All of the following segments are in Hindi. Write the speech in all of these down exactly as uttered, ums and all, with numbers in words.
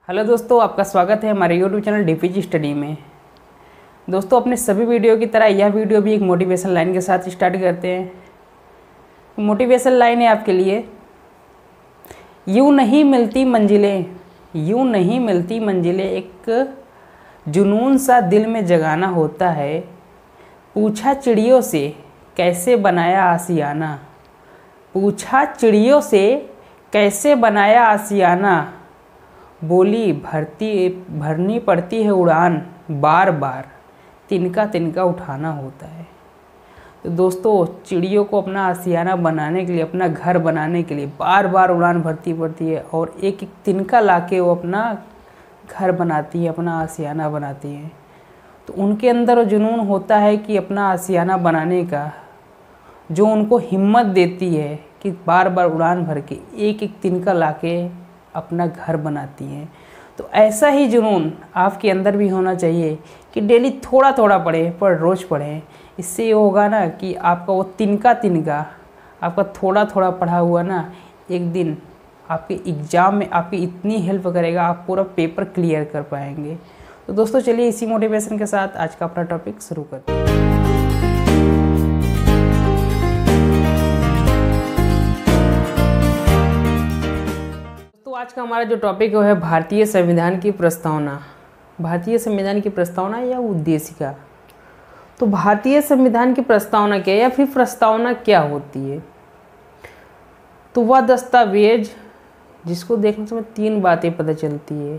हेलो दोस्तों, आपका स्वागत है हमारे यूट्यूब चैनल डीपीजी स्टडी में। दोस्तों, अपने सभी वीडियो की तरह यह वीडियो भी एक मोटिवेशन लाइन के साथ स्टार्ट करते हैं। मोटिवेशन लाइन है आपके लिए, यूँ नहीं मिलती मंजिलें, यूँ नहीं मिलती मंजिलें, एक जुनून सा दिल में जगाना होता है। पूछा चिड़ियों से कैसे बनाया आशियाना, पूछा चिड़ियों से कैसे बनाया आशियाना, बोली भरती भरनी पड़ती है उड़ान, बार बार तिनका तिनका उठाना होता है। तो दोस्तों, चिड़ियों को अपना आशियाना बनाने के लिए, अपना घर बनाने के लिए बार बार उड़ान भरती पड़ती है और एक एक तिनका लाके वो अपना घर बनाती है, अपना आशियाना बनाती हैं। तो उनके अंदर जुनून होता है कि अपना आशियाना बनाने का, जो उनको हिम्मत देती है कि बार बार उड़ान भर के एक एक तिनका लाके अपना घर बनाती हैं। तो ऐसा ही जुनून आपके अंदर भी होना चाहिए कि डेली थोड़ा थोड़ा पढ़ें, पर रोज़ पढ़ें। इससे ये होगा ना कि आपका वो तिनका तिनका, आपका थोड़ा थोड़ा पढ़ा हुआ ना, एक दिन आपके एग्ज़ाम में आपकी इतनी हेल्प करेगा, आप पूरा पेपर क्लियर कर पाएंगे। तो दोस्तों, चलिए इसी मोटिवेशन के साथ आज का अपना टॉपिक शुरू करते हैं। आज का हमारा जो टॉपिक है वो है भारतीय संविधान की प्रस्तावना। भारतीय संविधान की प्रस्तावना या उद्देशिका। तो भारतीय संविधान की प्रस्तावना क्या या फिर प्रस्तावना क्या होती है? तो वह दस्तावेज जिसको देखने से तीन बातें पता चलती है।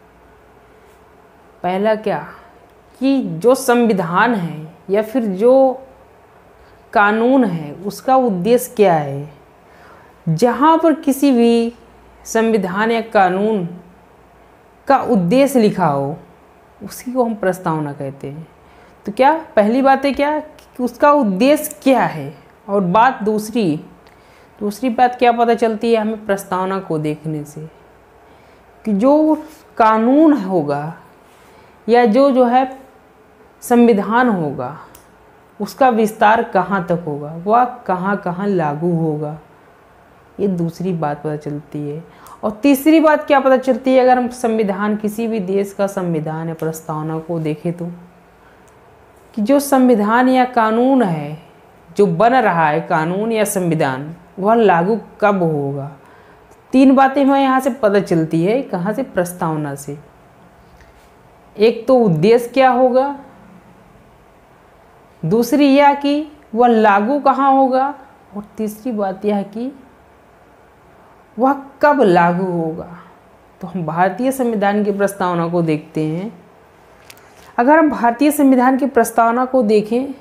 पहला क्या कि जो संविधान है या फिर जो कानून है उसका उद्देश्य क्या है। जहाँ पर किसी भी संविधान या कानून का उद्देश्य लिखा हो उसी को हम प्रस्तावना कहते हैं। तो क्या पहली बात है क्या कि उसका उद्देश्य क्या है, और बात दूसरी दूसरी बात क्या पता चलती है हमें प्रस्तावना को देखने से कि जो कानून होगा या जो जो है संविधान होगा उसका विस्तार कहाँ तक होगा, वह कहाँ कहाँ लागू होगा, ये दूसरी बात पता चलती है। और तीसरी बात क्या पता चलती है अगर हम संविधान, किसी भी देश का संविधान या प्रस्तावना को देखें तो कि जो संविधान या कानून है जो बन रहा है, कानून या संविधान, वह लागू कब होगा। तीन बातें हमें यहाँ से पता चलती है, कहाँ से? प्रस्तावना से। एक तो उद्देश्य क्या होगा, दूसरी यह कि वह लागू कहाँ होगा, और तीसरी बात यह कि वह कब लागू होगा। तो हम भारतीय संविधान की प्रस्तावना को देखते हैं। अगर हम भारतीय संविधान की प्रस्तावना को देखें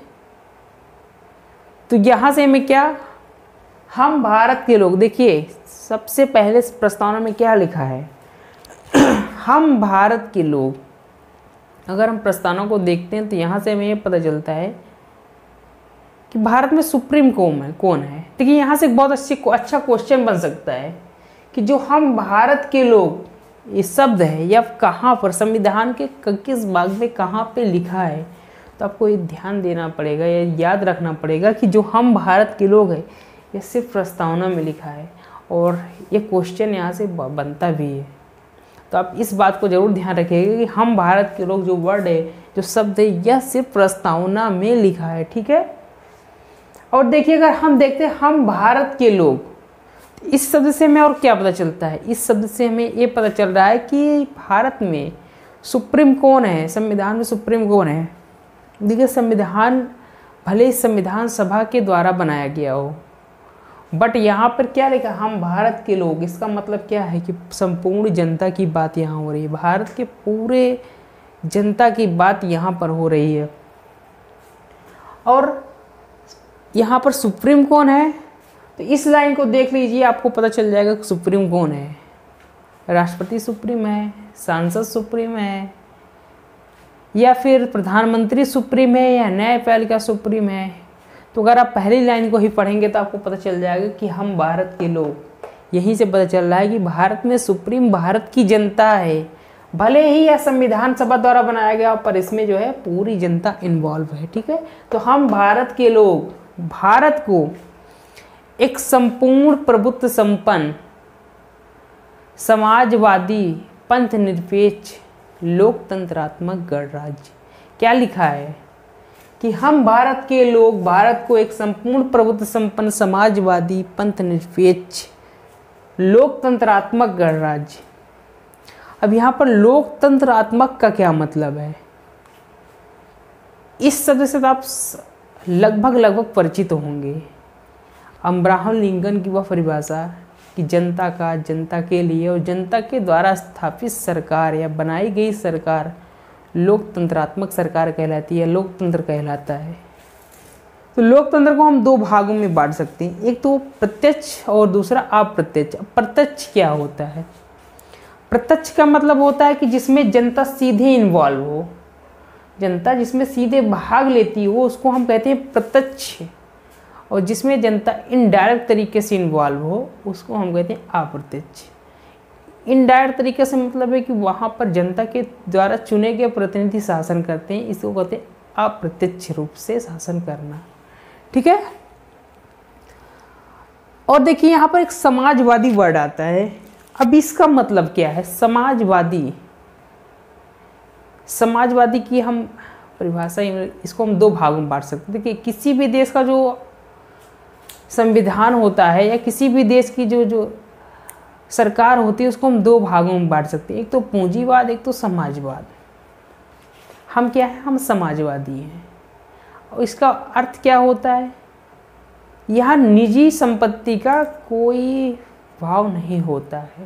तो यहाँ से हमें क्या, हम भारत के लोग, देखिए सबसे पहले प्रस्तावना में क्या लिखा है, हम भारत के लोग। अगर हम प्रस्तावना को देखते हैं तो यहाँ से हमें ये पता चलता है कि भारत में सुप्रीम कौन है कौन है देखिए, यहाँ से बहुत अच्छी अच्छा क्वेश्चन बन सकता है कि जो हम भारत के लोग, ये शब्द है या कहाँ पर, संविधान के किस भाग में कहाँ पे लिखा है। तो आपको ये ध्यान देना पड़ेगा या याद रखना पड़ेगा कि जो हम भारत के लोग हैं ये सिर्फ प्रस्तावना में लिखा है, और ये क्वेश्चन यहाँ से बनता भी है। तो आप इस बात को ज़रूर ध्यान रखिएगा कि हम भारत के लोग जो वर्ड है, जो शब्द है, यह सिर्फ प्रस्तावना में लिखा है, ठीक है। और देखिए, अगर हम देखते हैं हम भारत के लोग, इस शब्द से हमें और क्या पता चलता है, इस शब्द से हमें ये पता चल रहा है कि भारत में सुप्रीम कौन है, संविधान में सुप्रीम कौन है। देखिए, संविधान भले ही संविधान सभा के द्वारा बनाया गया हो, बट यहाँ पर क्या लिखा, हम भारत के लोग। इसका मतलब क्या है कि संपूर्ण जनता की बात यहाँ हो रही है, भारत के पूरे जनता की बात यहाँ पर हो रही है। और यहाँ पर सुप्रीम कौन है, तो इस लाइन को देख लीजिए, आपको पता चल जाएगा कि सुप्रीम कौन है। राष्ट्रपति सुप्रीम है, सांसद सुप्रीम है, या फिर प्रधानमंत्री सुप्रीम है, या न्यायपालिका सुप्रीम है। तो अगर आप पहली लाइन को ही पढ़ेंगे तो आपको पता चल जाएगा कि हम भारत के लोग। यहीं से पता चल रहा है कि भारत में सुप्रीम भारत की जनता है। भले ही यह संविधान सभा द्वारा बनाया गया, पर इसमें जो है पूरी जनता इन्वॉल्व है, ठीक है। तो हम भारत के लोग भारत को एक संपूर्ण प्रभुत्व संपन्न समाजवादी पंथ निरपेक्ष लोकतंत्रात्मक गणराज्य। क्या लिखा है कि हम भारत के लोग भारत को एक संपूर्ण प्रभुत्व संपन्न समाजवादी पंथ निरपेक्ष लोकतंत्रात्मक गणराज्य। अब यहाँ पर लोकतंत्रात्मक का क्या मतलब है? इस शब्द से तो आप लगभग लगभग परिचित होंगे। अब्राहम लिंकन की वह परिभाषा कि जनता का, जनता के लिए और जनता के द्वारा स्थापित सरकार या बनाई गई सरकार लोकतंत्रात्मक सरकार कहलाती है, लोकतंत्र कहलाता है। तो लोकतंत्र को हम दो भागों में बांट सकते हैं, एक तो प्रत्यक्ष और दूसरा अप्रत्यक्ष। प्रत्यक्ष क्या होता है? प्रत्यक्ष का मतलब होता है कि जिसमें जनता सीधे इन्वॉल्व हो, जनता जिसमें सीधे भाग लेती हो उसको हम कहते हैं प्रत्यक्ष, और जिसमें जनता इनडायरेक्ट तरीके से इन्वॉल्व हो उसको हम कहते हैं अप्रत्यक्ष। इनडायरेक्ट तरीके से मतलब है कि वहाँ पर जनता के द्वारा चुने गए प्रतिनिधि शासन करते हैं, इसको कहते हैं अप्रत्यक्ष रूप से शासन करना। ठीक है। और देखिए यहाँ पर एक समाजवादी वर्ड आता है। अब इसका मतलब क्या है? समाजवादी, समाजवादी की हम परिभाषा, इसको हम दो भागों में बांट सकते हैं। देखिए किसी भी देश का जो संविधान होता है या किसी भी देश की जो जो सरकार होती है उसको हम दो भागों में बांट सकते हैं, एक तो पूंजीवाद, एक तो समाजवाद। हम क्या है? हम समाजवादी हैं। और इसका अर्थ क्या होता है? यहाँ निजी संपत्ति का कोई भाव नहीं होता है।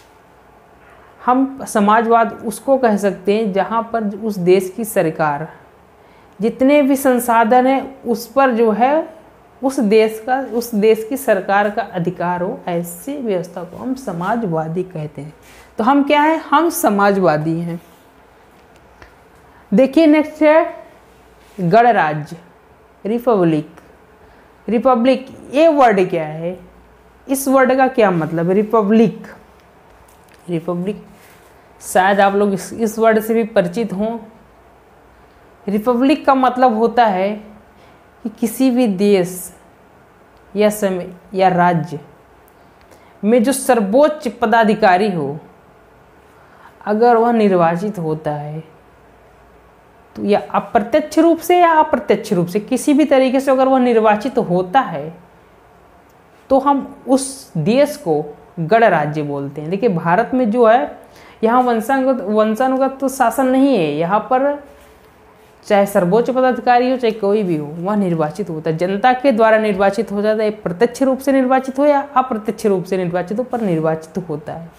हम समाजवाद उसको कह सकते हैं जहाँ पर उस देश की सरकार जितने भी संसाधन हैं उस पर जो है उस देश का उस देश की सरकार का अधिकार हो, ऐसी व्यवस्था को हम समाजवादी कहते हैं। तो हम क्या हैं? हम समाजवादी हैं। देखिए नेक्स्ट है गणराज्य, रिपब्लिक। रिपब्लिक ये वर्ड क्या है? इस वर्ड का क्या मतलब है? रिपब्लिक, रिपब्लिक शायद आप लोग इस, इस वर्ड से भी परिचित हों। रिपब्लिक का मतलब होता है कि किसी भी देश या समय या राज्य में जो सर्वोच्च पदाधिकारी हो, अगर वह निर्वाचित होता है तो या अप्रत्यक्ष रूप से या अप्रत्यक्ष रूप से किसी भी तरीके से अगर वह निर्वाचित होता है तो हम उस देश को गणराज्य बोलते हैं। देखिए भारत में जो है यहाँ वंशानुगत वंशानुगत तो शासन नहीं है। यहाँ पर चाहे सर्वोच्च पदाधिकारी हो चाहे कोई भी हो वह निर्वाचित होता है, जनता के द्वारा निर्वाचित हो जाता है। प्रत्यक्ष रूप से निर्वाचित हो या अप्रत्यक्ष रूप से निर्वाचित हो, पर निर्वाचित होता है।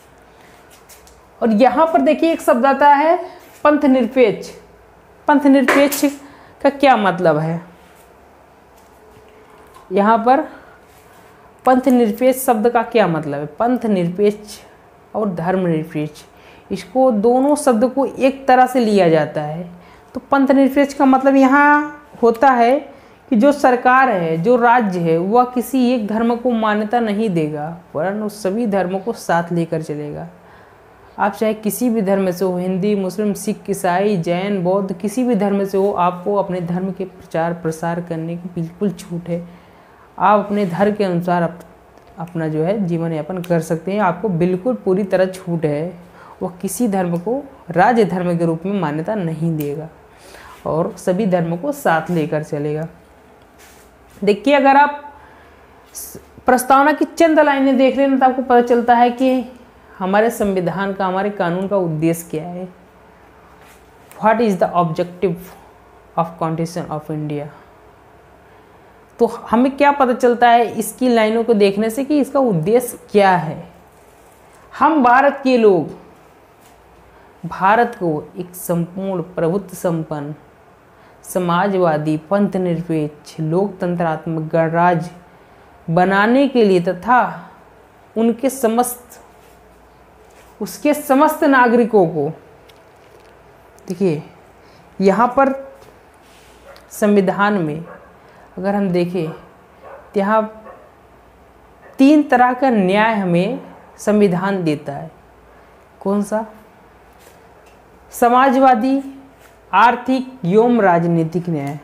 और यहाँ पर देखिए एक शब्द आता है पंथ निरपेक्ष। पंथ निरपेक्ष का क्या मतलब है? यहाँ पर पंथ निरपेक्ष शब्द का क्या मतलब है? पंथ निरपेक्ष और धर्म निरपेक्ष, इसको दोनों शब्द को एक तरह से लिया जाता है। तो पंथ निरपेक्ष का मतलब यहाँ होता है कि जो सरकार है, जो राज्य है, वह किसी एक धर्म को मान्यता नहीं देगा, वरन उस सभी धर्मों को साथ लेकर चलेगा। आप चाहे किसी भी धर्म से हो, हिंदी, मुस्लिम, सिख, ईसाई, जैन, बौद्ध, किसी भी धर्म से हो, आपको अपने धर्म के प्रचार प्रसार करने की बिल्कुल छूट है। आप अपने धर्म के अनुसार अप, अपना जो है जीवन यापन कर सकते हैं। आपको बिल्कुल पूरी तरह छूट है। वह किसी धर्म को राज्य धर्म के रूप में मान्यता नहीं देगा और सभी धर्मों को साथ लेकर चलेगा। देखिए अगर आप प्रस्तावना की चंद लाइनें देख रहे हैं तो आपको पता चलता है कि हमारे संविधान का, हमारे कानून का उद्देश्य क्या है। What is the objective of constitution of India. तो हमें क्या पता चलता है इसकी लाइनों को देखने से कि इसका उद्देश्य क्या है। हम भारत के लोग भारत को एक संपूर्ण प्रभुत्व संपन्न समाजवादी पंथ निरपेक्ष लोकतंत्रात्मक गणराज्य बनाने के लिए तथा उनके समस्त उसके समस्त नागरिकों को, देखिए यहाँ पर संविधान में अगर हम देखें तो यहाँ तीन तरह का न्याय हमें संविधान देता है। कौन सा? समाजवादी, आर्थिक एवं राजनीतिक न्याय।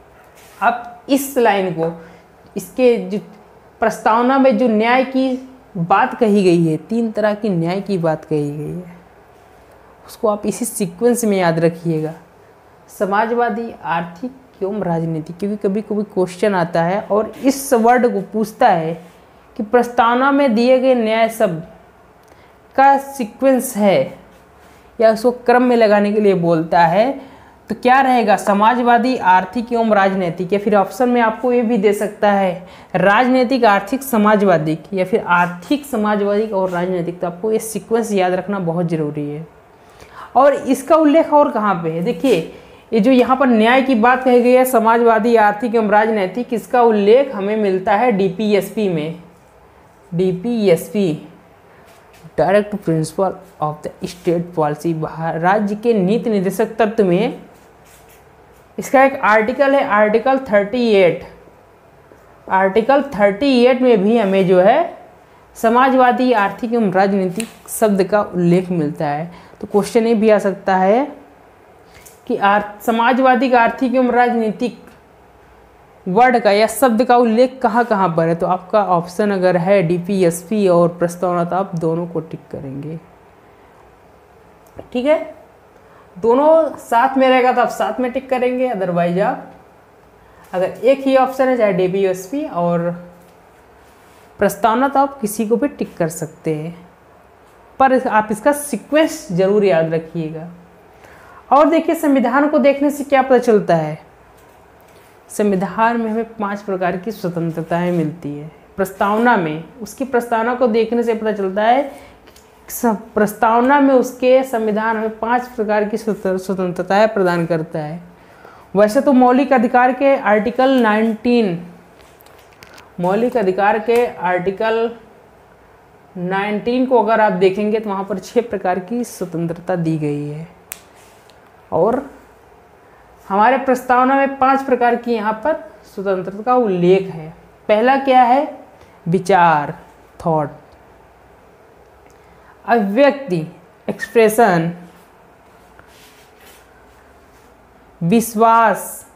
अब इस लाइन को, इसके जो प्रस्तावना में जो न्याय की बात कही गई है, तीन तरह की न्याय की बात कही गई है, उसको आप इसी सीक्वेंस में याद रखिएगा। समाजवादी, आर्थिक एवं राजनीतिक, क्योंकि कभी कभी क्वेश्चन आता है और इस वर्ड को पूछता है कि प्रस्तावना में दिए गए न्याय शब्द का सीक्वेंस है या उसको क्रम में लगाने के लिए बोलता है, तो क्या रहेगा, समाजवादी, आर्थिक एवं राजनीतिक, या फिर ऑप्शन में आपको ये भी दे सकता है राजनीतिक, आर्थिक, समाजवादी, या फिर आर्थिक, समाजवादी और राजनीतिक। तो आपको ये सीक्वेंस याद रखना बहुत ज़रूरी है। और इसका उल्लेख और कहाँ पे है, देखिए ये जो यहाँ पर न्याय की बात कही गई है, समाजवादी, आर्थिक एवं राजनीतिक, इसका उल्लेख हमें मिलता है डी पी एस पी में। D P S P, direct principle of the state policy, राज्य के नीति निर्देशक तत्व में इसका एक आर्टिकल है, आर्टिकल अड़तीस। आर्टिकल अड़तीस में भी हमें जो है समाजवादी, आर्थिक एवं राजनीतिक शब्द का उल्लेख मिलता है। तो क्वेश्चन ये भी आ सकता है कि समाजवादी का आर्थिक एवं राजनीतिक वर्ड का या शब्द का उल्लेख कहाँ कहाँ पर है। तो आपका ऑप्शन अगर है डी पी एस पी और प्रस्तावना, तो आप दोनों को टिक करेंगे। ठीक है, दोनों साथ में रहेगा तो आप साथ में टिक करेंगे, अदरवाइज आप अगर एक ही ऑप्शन है चाहे डी पी एस पी और प्रस्तावना, तो आप किसी को भी टिक कर सकते हैं, पर आप इसका सीक्वेंस जरूर याद रखिएगा। और देखिए संविधान को देखने से क्या पता चलता है, संविधान में हमें पांच प्रकार की स्वतंत्रताएं मिलती है। प्रस्तावना में उसकी प्रस्तावना को देखने से पता चलता है, प्रस्तावना में उसके संविधान हमें पांच प्रकार की स्वतंत्रताएं प्रदान करता है। वैसे तो मौलिक अधिकार के आर्टिकल उन्नीस, मौलिक अधिकार के आर्टिकल उन्नीस को अगर आप देखेंगे तो वहाँ पर छह प्रकार की स्वतंत्रता दी गई है, और हमारे प्रस्तावना में पांच प्रकार की यहाँ पर स्वतंत्रता का उल्लेख है। पहला क्या है, विचार, थॉट, अभिव्यक्ति, एक्सप्रेशन, विश्वास,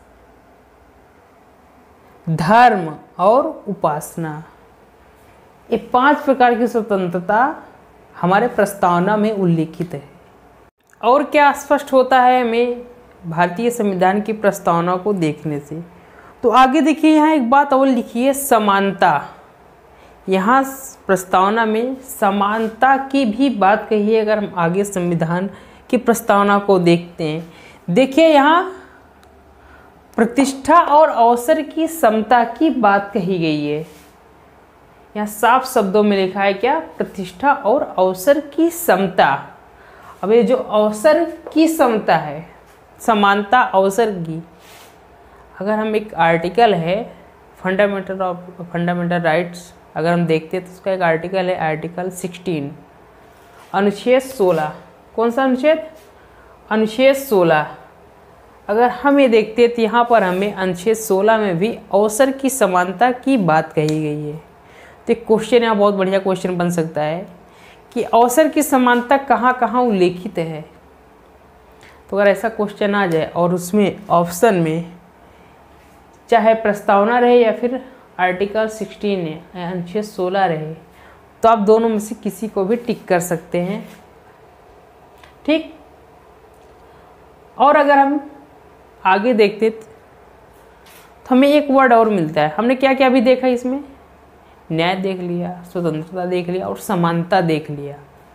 धर्म और उपासना। ये पांच प्रकार की स्वतंत्रता हमारे प्रस्तावना में उल्लेखित है। और क्या स्पष्ट होता है हमें भारतीय संविधान की प्रस्तावना को देखने से, तो आगे देखिए यहाँ एक बात और लिखी है, समानता। यहाँ प्रस्तावना में समानता की भी बात कही है। अगर हम आगे संविधान की प्रस्तावना को देखते हैं, देखिए यहाँ प्रतिष्ठा और अवसर की समता की बात कही गई है। यहाँ साफ शब्दों में लिखा है क्या, प्रतिष्ठा और अवसर की समता। अब ये जो अवसर की समता है, समानता अवसर की, अगर हम एक आर्टिकल है फंडामेंटल ऑफ फंडामेंटल राइट्स, अगर हम देखते हैं तो उसका एक आर्टिकल है आर्टिकल सोलह, अनुच्छेद सोलह। कौन सा अनुच्छेद, अनुच्छेद सोलह। अगर हम ये देखते हैं तो यहाँ पर हमें अनुच्छेद सोलह में भी अवसर की समानता की बात कही गई है। तो एक क्वेश्चन यहाँ बहुत बढ़िया क्वेश्चन बन सकता है कि अवसर की समानता कहाँ कहाँ उल्लेखित है। तो अगर ऐसा क्वेश्चन आ जाए और उसमें ऑप्शन में चाहे प्रस्तावना रहे या फिर आर्टिकल सोलह है, अनुच्छेद सोलह रहे, तो आप दोनों में से किसी को भी टिक कर सकते हैं। ठीक, और अगर हम आगे देखते तो हमें एक वर्ड और मिलता है। हमने क्या क्या अभी देखा इसमें, न्याय देख लिया, स्वतंत्रता देख लिया और समानता देख लिया।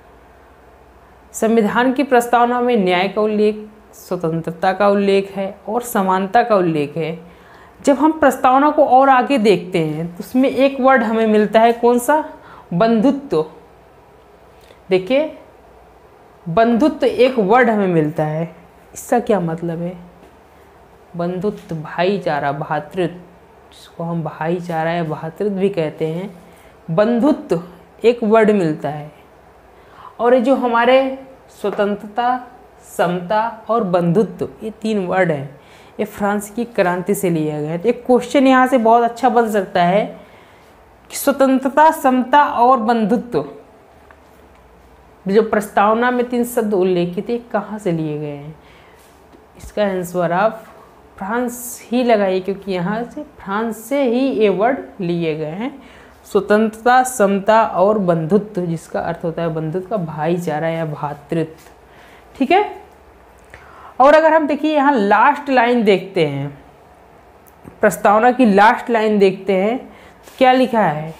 संविधान की प्रस्तावना में न्याय का उल्लेख, स्वतंत्रता का उल्लेख है और समानता का उल्लेख है। जब हम प्रस्तावना को और आगे देखते हैं तो उसमें एक वर्ड हमें मिलता है, कौन सा, बंधुत्व। देखिए बंधुत्व एक वर्ड हमें मिलता है। इसका क्या मतलब है, बंधुत्व, भाईचारा, भातृत्व, जिसको हम भाईचारा या भातृत्व भी कहते हैं, बंधुत्व एक वर्ड मिलता है। और ये जो हमारे स्वतंत्रता, समता और बंधुत्व, ये तीन वर्ड हैं, ये फ्रांस की क्रांति से लिया गया है। तो एक क्वेश्चन यहाँ से बहुत अच्छा बन सकता है कि स्वतंत्रता, समता और बंधुत्व जो प्रस्तावना में तीन शब्द उल्लेखित है, कहाँ से लिए गए हैं। इसका आंसर आप फ्रांस ही लगाइए, क्योंकि यहाँ से फ्रांस से ही ये वर्ड लिए गए हैं। स्वतंत्रता, समता और बंधुत्व, जिसका अर्थ होता है बंधुत्व का भाईचारा या भ्रातृत्व। ठीक है। और अगर हम देखिए यहाँ लास्ट लाइन देखते हैं, प्रस्तावना की लास्ट लाइन देखते हैं, तो क्या लिखा है?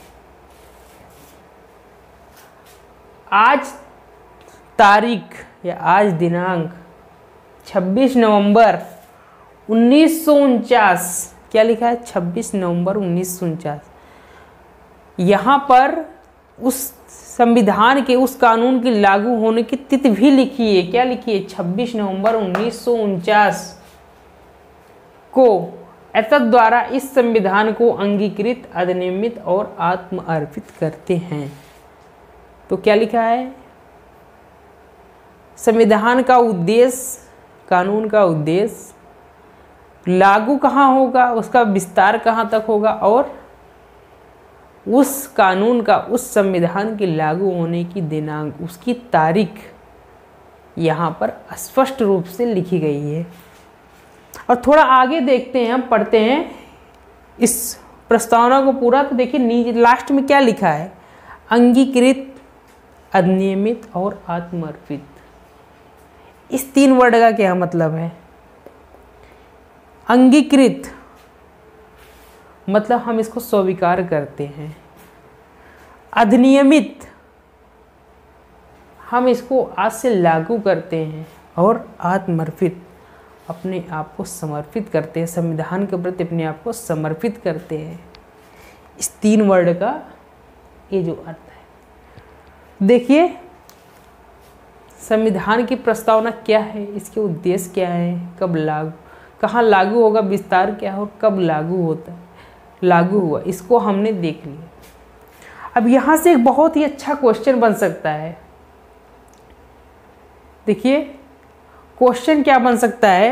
आज तारीख या आज दिनांक छब्बीस नवंबर उन्नीस सौ उनचास, क्या लिखा है? छब्बीस नवंबर उन्नीस सौ उनचास। यहाँ पर उस संविधान के, उस कानून की लागू होने की तिथि भी लिखी है। क्या लिखी है? छब्बीस नवंबर उन्नीस सौ उनचास को एतद द्वारा इस संविधान को अंगीकृत, अधिनियमित और आत्म अर्पित करते हैं। तो क्या लिखा है? संविधान का उद्देश्य, कानून का उद्देश्य लागू कहाँ होगा, उसका विस्तार कहाँ तक होगा, और उस कानून का, उस संविधान के लागू होने की दिनांक, उसकी तारीख यहाँ पर स्पष्ट रूप से लिखी गई है। और थोड़ा आगे देखते हैं, हम पढ़ते हैं इस प्रस्तावना को पूरा। तो देखिए नीचे लास्ट में क्या लिखा है? अंगीकृत, अधिनियमित और आत्मर्पित। इस तीन वर्ड का क्या मतलब है? अंगीकृत मतलब हम इसको स्वीकार करते हैं, अधिनियमित हम इसको आज से लागू करते हैं, और आत्मर्पित अपने आप को समर्पित करते हैं, संविधान के प्रति अपने आप को समर्पित करते हैं। इस तीन वर्ड का ये जो अर्थ है। देखिए संविधान की प्रस्तावना क्या है, इसके उद्देश्य क्या है, कब लागू, कहाँ लागू होगा, विस्तार क्या है और कब लागू होता है, लागू हुआ, इसको हमने देख लिया। अब यहाँ से एक बहुत ही अच्छा क्वेश्चन बन सकता है। देखिए क्वेश्चन क्या बन सकता है?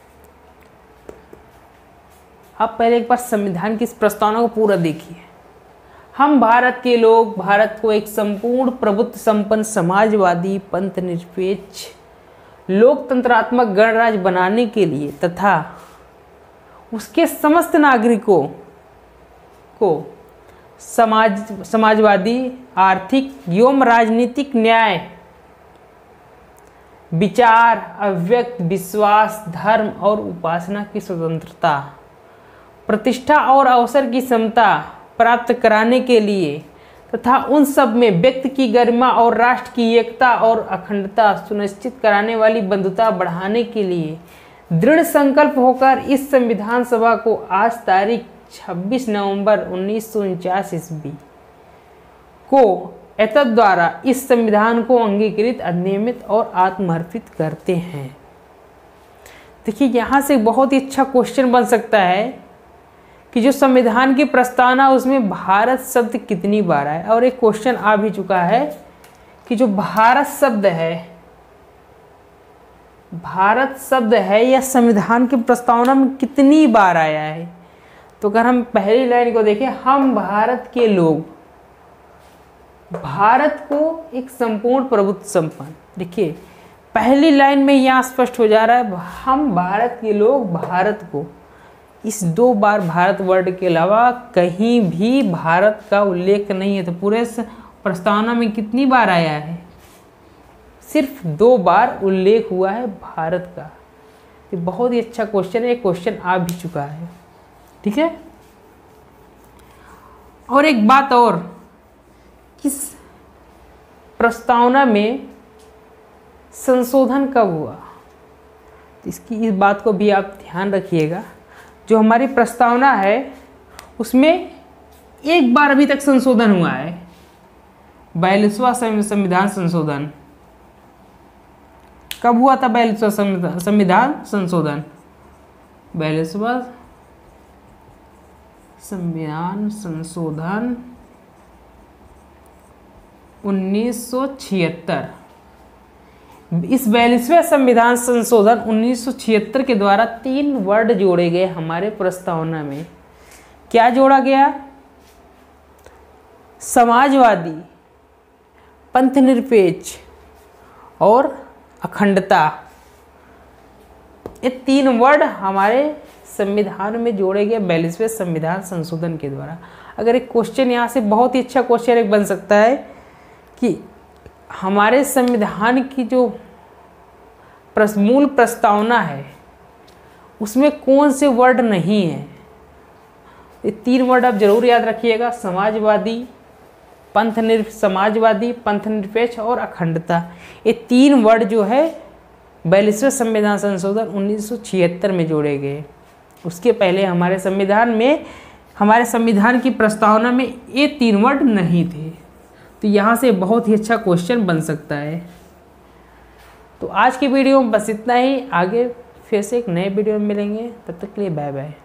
आप पहले एक बार संविधान की इस प्रस्तावना को पूरा देखिए। हम भारत के लोग भारत को एक संपूर्ण प्रभुत्व संपन्न समाजवादी पंथ निरपेक्ष लोकतंत्रात्मक गणराज्य बनाने के लिए तथा उसके समस्त नागरिकों को समाज समाजवादी आर्थिक एवं राजनीतिक न्याय, विचार, अव्यक्त विश्वास, धर्म और उपासना की स्वतंत्रता, प्रतिष्ठा और अवसर की समता प्राप्त कराने के लिए तथा उन सब में व्यक्ति की गरिमा और राष्ट्र की एकता और अखंडता सुनिश्चित कराने वाली बंधुता बढ़ाने के लिए दृढ़ संकल्प होकर इस संविधान सभा को आज तारीख छब्बीस नवंबर उन्नीस सौ उनचास ईस्वी को एतद द्वारा इस संविधान को अंगीकृत, अधिनियमित और आत्मर्पित करते हैं। देखिए यहाँ से बहुत ही अच्छा क्वेश्चन बन सकता है कि जो संविधान की प्रस्तावना उसमें भारत शब्द कितनी बार आया, और एक क्वेश्चन आ भी चुका है कि जो भारत शब्द है, भारत शब्द है यह संविधान की प्रस्तावना में कितनी बार आया है। तो अगर हम पहली लाइन को देखें, हम भारत के लोग, भारत को एक संपूर्ण प्रभुत्व संपन्न, देखिए पहली लाइन में यहाँ स्पष्ट हो जा रहा है हम भारत के लोग भारत को, इस दो बार भारत वर्ड के अलावा कहीं भी भारत का उल्लेख नहीं है। तो पूरे प्रस्तावना में कितनी बार आया है? सिर्फ दो बार उल्लेख हुआ है भारत का। ये बहुत ही अच्छा क्वेश्चन है, क्वेश्चन आ भी चुका है। ठीक है। और एक बात और, किस प्रस्तावना में संशोधन कब हुआ, इसकी इस बात को भी आप ध्यान रखिएगा। जो हमारी प्रस्तावना है उसमें एक बार अभी तक संशोधन हुआ है, बयालीसवां संविधान संशोधन। कब हुआ था बयालीसवां संविधान संशोधन? बयालीसवां संविधान संशोधन उन्नीस सौ छिहत्तर। इस बयालीसवें संविधान संशोधन उन्नीस सौ छिहत्तर के द्वारा तीन वर्ड जोड़े गए हमारे प्रस्तावना में। क्या जोड़ा गया? समाजवादी, पंथ निरपेक्ष और अखंडता। ये तीन वर्ड हमारे संविधान में जोड़े गए बयालीसवें संविधान संशोधन के द्वारा। अगर एक क्वेश्चन यहाँ से बहुत ही अच्छा क्वेश्चन एक बन सकता है कि हमारे संविधान की जो प्रस, मूल प्रस्तावना है उसमें कौन से वर्ड नहीं है। ये तीन वर्ड आप जरूर याद रखिएगा, समाजवादी, पंथ निर समाजवादी, पंथ निरपेक्ष और अखंडता। ये तीन वर्ड जो है बयालीसवें संविधान संशोधन उन्नीस सौ छिहत्तर में जोड़े गए। उसके पहले हमारे संविधान में हमारे संविधान की प्रस्तावना में ये तीन वर्ड नहीं थे। तो यहाँ से बहुत ही अच्छा क्वेश्चन बन सकता है। तो आज की वीडियो में बस इतना ही। आगे फिर से एक नए वीडियो में मिलेंगे, तब तक के लिए बाय बाय।